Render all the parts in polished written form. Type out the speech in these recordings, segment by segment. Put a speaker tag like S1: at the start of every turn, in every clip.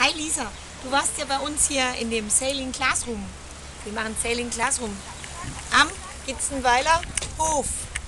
S1: Hi Lisa, du warst ja bei uns hier in dem Sailing Classroom. Wir machen Sailing Classroom am Gitzenweiler Hof.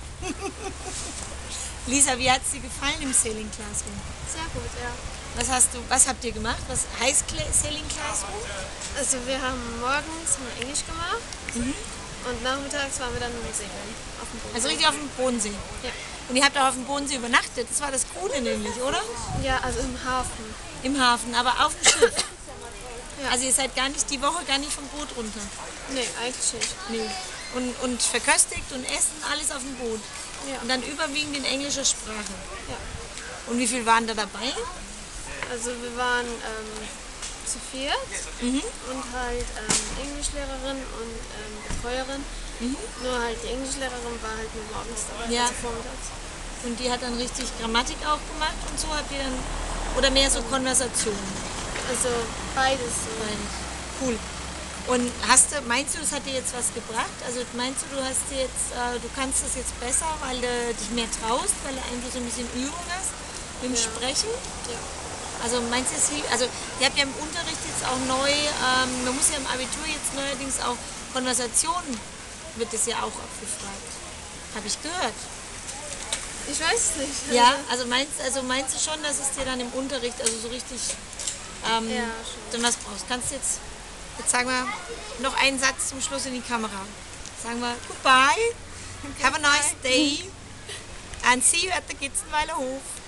S1: Lisa, wie hat es dir gefallen im Sailing Classroom?
S2: Sehr gut, ja.
S1: Was habt ihr gemacht? Was heißt Sailing Classroom?
S2: Also wir haben morgens Englisch gemacht und nachmittags waren wir dann segeln auf dem Boden.
S1: Also richtig auf dem Bodensee.
S2: Ja.
S1: Und ihr habt auch auf dem Bodensee übernachtet. Das war das Coole nämlich, oder?
S2: Ja, also im Hafen.
S1: Im Hafen, aber auf dem Schiff.
S2: Ja.
S1: Also ihr seid die Woche gar nicht vom Boot runter.
S2: Nee, eigentlich nicht.
S1: Nee. Und verköstigt und essen, alles auf dem Boot.
S2: Ja.
S1: Und dann überwiegend in englischer Sprache.
S2: Ja.
S1: Und wie viel waren da dabei?
S2: Also wir waren zu viert und halt Englischlehrerin und Betreuerin. Nur halt die Englischlehrerin war halt nur morgens dabei,
S1: Ja.
S2: also vormittags.
S1: Und die hat dann richtig Grammatik auch gemacht und so habt ihr dann, oder mehr so Konversation?
S2: Also beides so.
S1: Beides. Cool. Und meinst du, das hat dir jetzt was gebracht? Also meinst du, du kannst das jetzt besser, weil du dich mehr traust, weil du einfach so ein bisschen Übung hast mit dem
S2: Ja.
S1: Sprechen?
S2: Ja.
S1: Also meinst du, ihr habt ja im Unterricht jetzt auch neu, man muss ja im Abitur jetzt neuerdings auch Konversationen, wird das ja auch abgefragt. Habe ich gehört.
S2: Ich weiß es nicht.
S1: Ja, also meinst du schon, dass es dir dann im Unterricht, also so richtig,
S2: Ja, schon.
S1: dann was brauchst? Kannst du jetzt sagen wir, noch einen Satz zum Schluss in die Kamera. Sagen wir, goodbye, have a nice day and see you at the Gitzenweiler Hof.